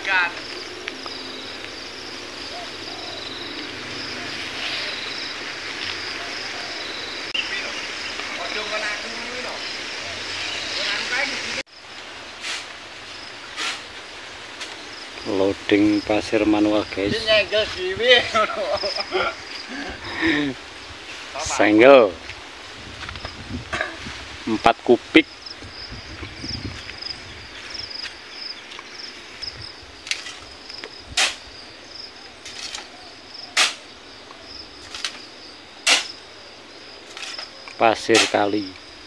ikan. Loading pasir manual guys. Senggel 4 kubik. Pasir kali.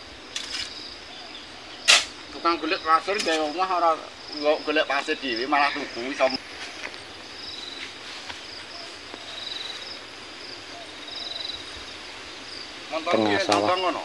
Tukang golek pasir gawe omah ora golek pasir dhewe malah tuku iso. Tengah sawah. Ngono.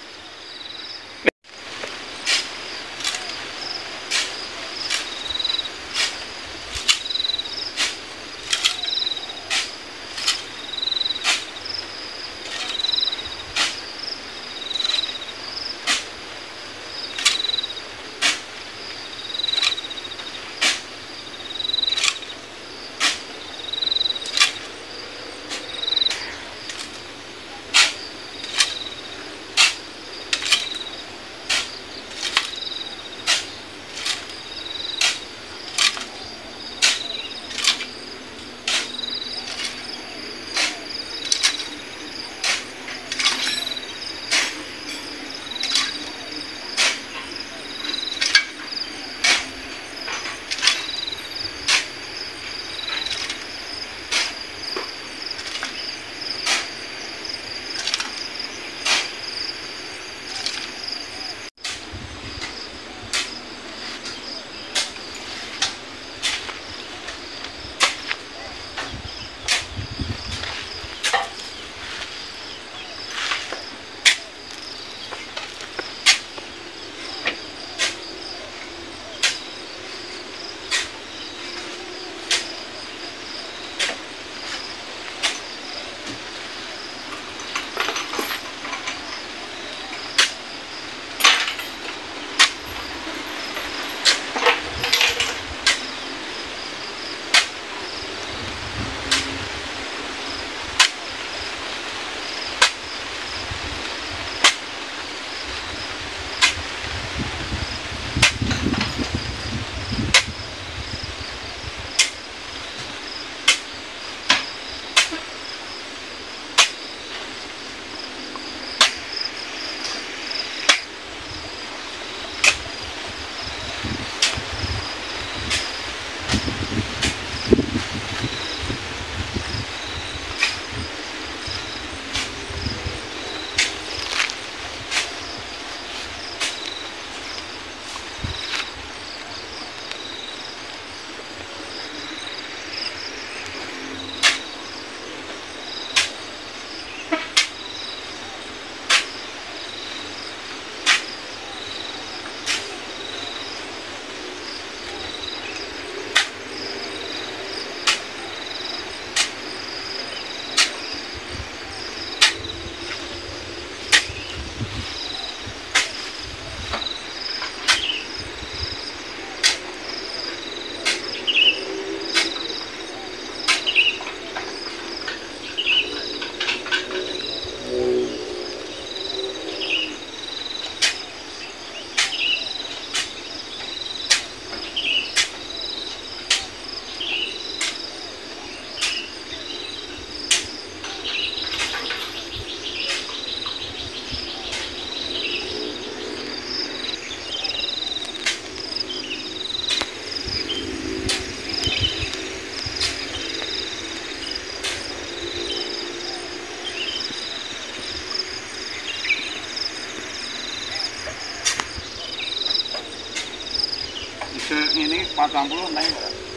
Ini 40 naik.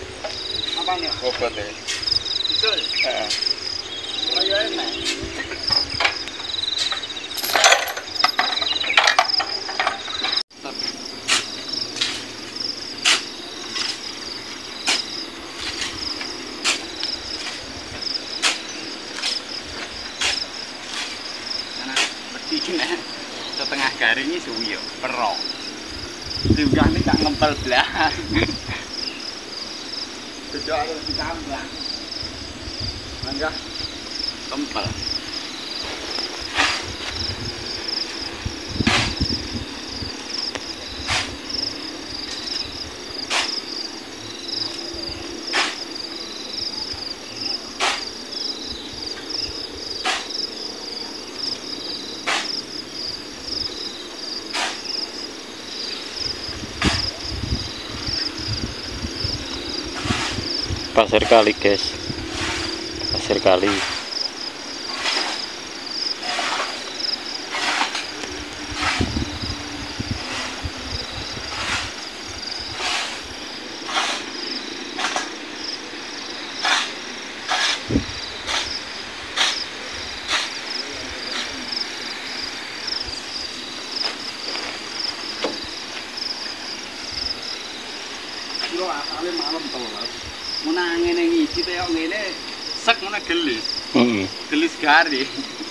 Apa nih? Bobot ya. Itu. Heeh. Ayo enak. Setengah garing ini suwi yo, perong. Juga ini gak ngempel belah. Ojo aku ditambah. Mangga. Tempel. Pasir kali guys, pasir kali. Kilo asale malam to, Mas. Mun ngene iki kaya ngene sek ngene gelis. Heeh. Gelis gari.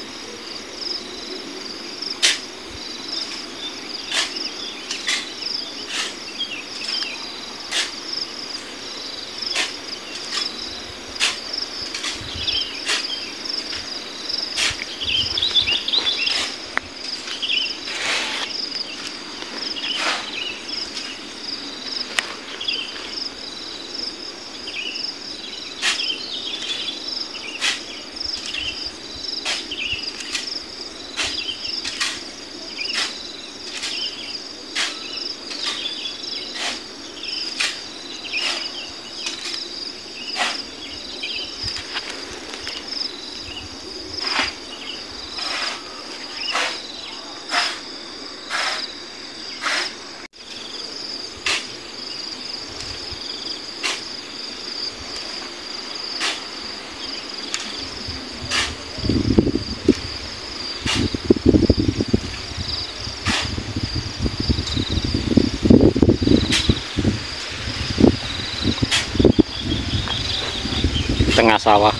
Tengah sawah.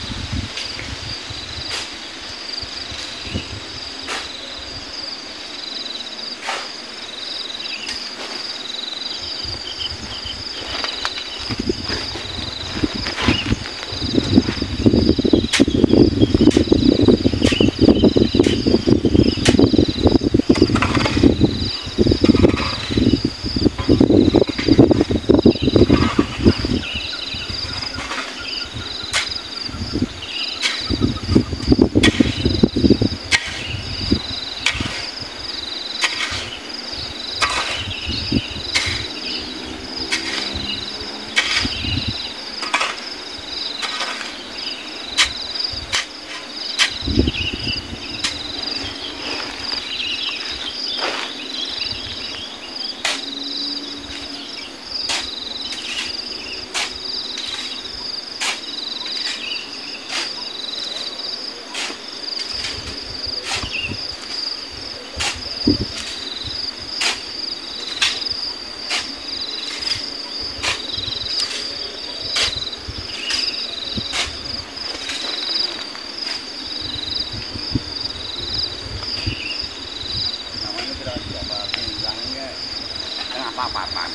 Apa-apaan.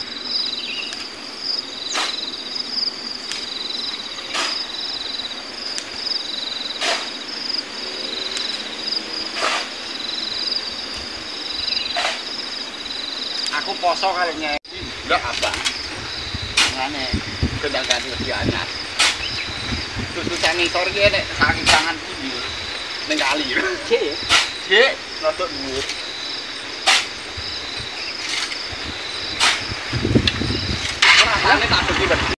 Aku poso kalinya ndak apa. Ngene kedagan lebih anyar. Susutan isor ki nek saking tangan pundi ning kali. Cek, rada dhuwur. Rasane tak